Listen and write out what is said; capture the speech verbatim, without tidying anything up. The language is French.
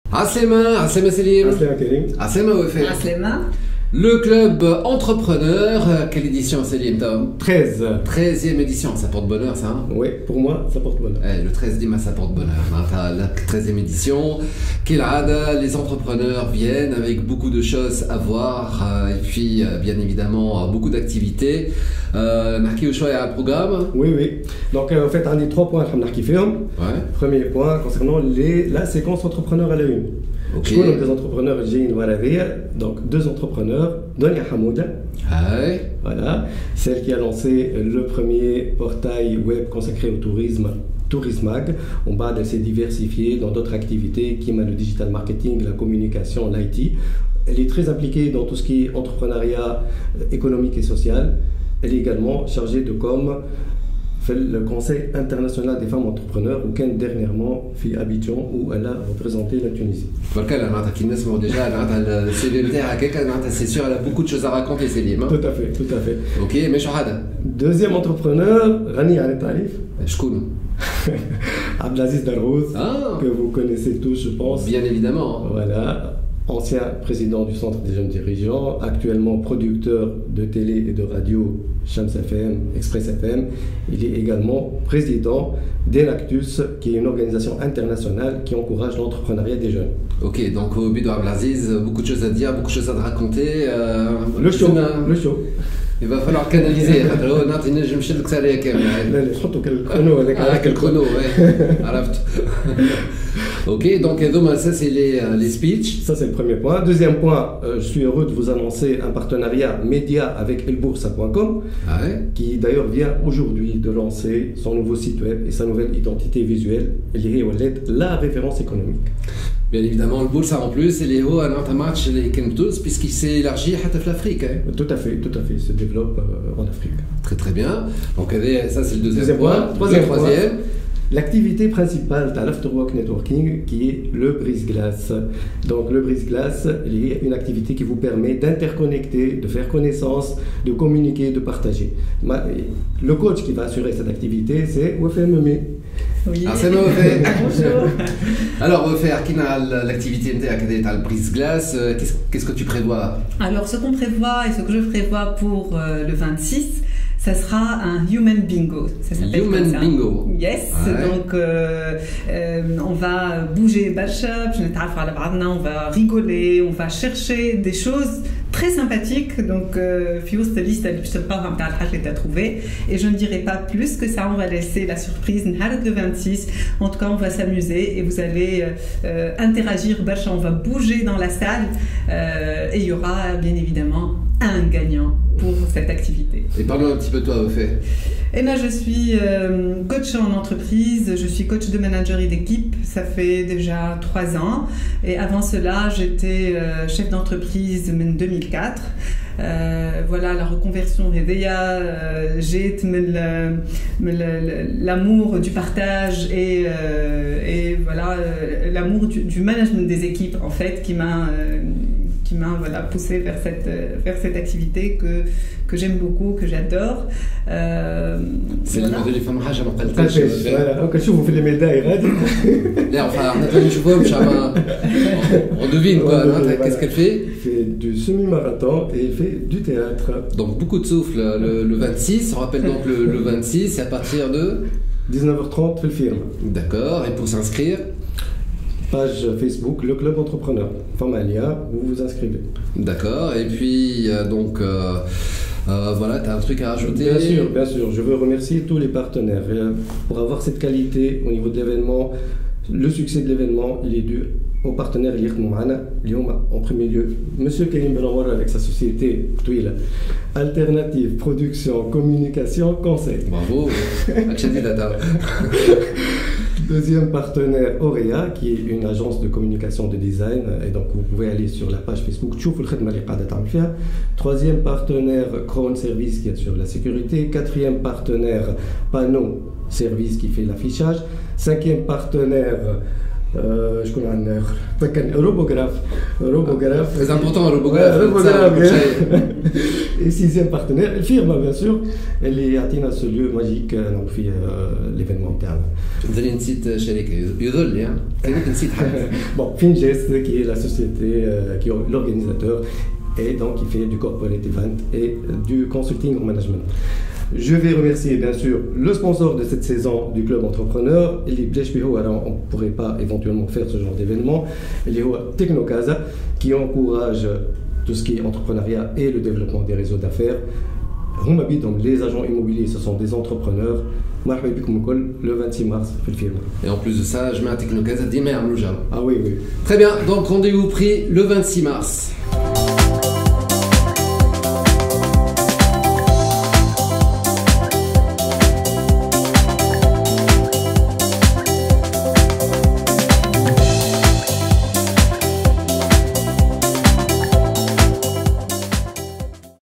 Aslema, Aslema Selim. Aslema Karim. Aslema Wafé. Aslema. Le club entrepreneur, quelle édition Selim Tom? treize. treizième édition, ça porte bonheur ça hein? Oui, pour moi, ça porte bonheur. Eh, le treize Dima, ça porte bonheur. La treizième édition, Kilada, les entrepreneurs viennent avec beaucoup de choses à voir et puis bien évidemment beaucoup d'activités. Marqué au choix à un programme. Oui, oui. Donc en fait, on a trois points à marquer. Ouais. Premier point concernant les, la séquence entrepreneur à la une. Okay. Je connais des entrepreneurs, j'ai une donc deux entrepreneurs, Donia Hamouda, ouais. Voilà, celle qui a lancé le premier portail web consacré au tourisme, Tourismag. En bas, elle s'est diversifiée dans d'autres activités, qui m'a le digital marketing, la communication, l'I T. Elle est très impliquée dans tout ce qui est entrepreneuriat économique et social. Elle est également chargée de com. Fait le Conseil international des femmes entrepreneurs, ou dernièrement fait Abidjan, où elle a représenté la Tunisie. Voilà, déjà, c'est sûr, elle a beaucoup de choses à raconter, Selim. Tout à fait, tout à fait. Ok, mais Shahada. Deuxième entrepreneur, Rani Al Tarif. Je connais. Abdelaziz Darrouz, ah. que vous connaissez tous, je pense. Bien évidemment. Voilà. Ancien président du Centre des jeunes dirigeants, actuellement producteur de télé et de radio Shams F M, Express F M. Il est également président d'Enactus, qui est une organisation internationale qui encourage l'entrepreneuriat des jeunes. Ok, donc au but d'Abdelaziz, beaucoup de choses à dire, beaucoup de choses à te raconter. Euh, le show, le show. Il va falloir canaliser. Je me suis dit que ça allait être quel chrono. Ah, quel chrono, ouais. Ok, donc ça c'est les, les speeches. Ça c'est le premier point. Deuxième point, euh, je suis heureux de vous annoncer un partenariat média avec elboursa point com, ah ouais. qui d'ailleurs vient aujourd'hui de lancer son nouveau site web et sa nouvelle identité visuelle, la référence économique. Bien évidemment, le Boursa en plus, et les hauts à match les Kemptos, puisqu'il s'est élargi à l'Afrique. Hein. Tout à fait, tout à fait, il se développe euh, en Afrique. Très très bien. Donc ça c'est le deuxième, deuxième point. point. Troisième, troisième. L'activité principale de l'Afterwork Networking, qui est le brise-glace. Donc le brise-glace, il y a une activité qui vous permet d'interconnecter, de faire connaissance, de communiquer, de partager. Le coach qui va assurer cette activité, c'est Wafem Me. Oui. Ah, c'est mauvais. Bonjour. Alors, on va faire l'activité de brise-glace. Qu'est-ce, qu'est-ce que tu prévois? Alors, ce qu'on prévoit et ce que je prévois pour euh, le vingt-six, ça sera un human bingo. Ça s'appelle human comme ça. Bingo. Yes. Ouais. Donc, euh, euh, on va bouger Bachab, on va rigoler, on va chercher des choses très sympathiques. Donc, Fios de liste, je ne sais pas si trouvé. Et je ne dirai pas plus que ça. On va laisser la surprise le vingt-six. En tout cas, on va s'amuser et vous allez euh, interagir. Bachab, on va bouger dans la salle euh, et il y aura bien évidemment un gagnant pour cette activité. Et parlons un petit peu de toi, au fait. Et là, je suis euh, coach en entreprise, je suis coach de manager et d'équipe, ça fait déjà trois ans. Et avant cela, j'étais euh, chef d'entreprise en deux mille quatre. Euh, voilà, la reconversion Réveilla, euh, j'ai l'amour du partage et, euh, et voilà, euh, l'amour du, du management des équipes, en fait, qui m'a... Euh, qui m'a voilà, poussé vers cette, vers cette activité que, que j'aime beaucoup, que j'adore. Euh, c'est voilà. Le modèle des femmes حاجة ما قلتهاش. Voilà, donc نشوفوا في الميداي غادي. Là, enfin, on a نشوفوهم on devine quoi. Qu'est-ce qu'elle fait? Elle fait du semi-marathon et elle fait du théâtre. Donc beaucoup de souffle le, le vingt-six. On rappelle donc le, le vingt-six, c'est à partir de dix-neuf heures trente في الفيرم. D'accord. Et pour s'inscrire? Page Facebook, le club entrepreneur. Formalia, vous vous inscrivez. D'accord. Et puis, euh, donc, euh, euh, voilà, tu as un truc à rajouter? Bien sûr, bien sûr. Je veux remercier tous les partenaires. Et, euh, pour avoir cette qualité au niveau de l'événement, le succès de l'événement, il est dû aux partenaires qui sont avec nous. En premier lieu, Monsieur Karim Benawar avec sa société Twila. Alternative, production, communication, conseil. Bravo. Deuxième partenaire, Aurea, qui est une agence de communication de design. Et donc, vous pouvez aller sur la page Facebook. Troisième partenaire, Crown Service, qui assure la sécurité. Quatrième partenaire, Panneau Service, qui fait l'affichage. Cinquième partenaire, Euh, je connais un autre. Un robographe. Robographe. Très important, un robographe. Ouais, robographe. Et sixième partenaire, la firme, bien sûr. Elle est atteinte ce lieu magique dans l'événement interne. Vous allez نسيت شركة يظل يعني كأنك نسيت حاجة. Bon, Fingest, qui est la société, euh, qui est l'organisateur, et donc qui fait du corporate event et du consulting en management. Je vais remercier bien sûr le sponsor de cette saison du club entrepreneur. On ne pourrait pas éventuellement faire ce genre d'événement. Technocasa, qui encourage tout ce qui est entrepreneuriat et le développement des réseaux d'affaires. Les agents immobiliers, ce sont des entrepreneurs. Le vingt-six mars, في الفيلم. Et en plus de ça, je mets un Technocasa d'Imer Mlouja. Ah oui, oui. Très bien, donc rendez-vous pris le vingt-six mars.